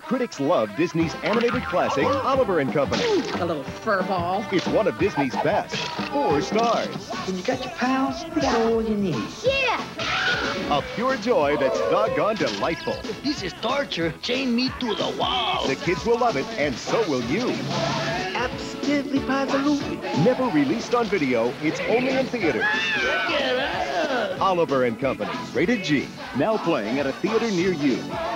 Critics love Disney's animated classic, Oliver and Company. A little fur ball. It's one of Disney's best. 4 stars. When you got your pals, that's all you need. Yeah! A pure joy that's doggone delightful. This is torture. Chain me to the wall. The kids will love it, and so will you. Absolutely, positively. Never released on video, it's only in theaters. Get out! Oliver and Company, rated G. Now playing at a theater near you.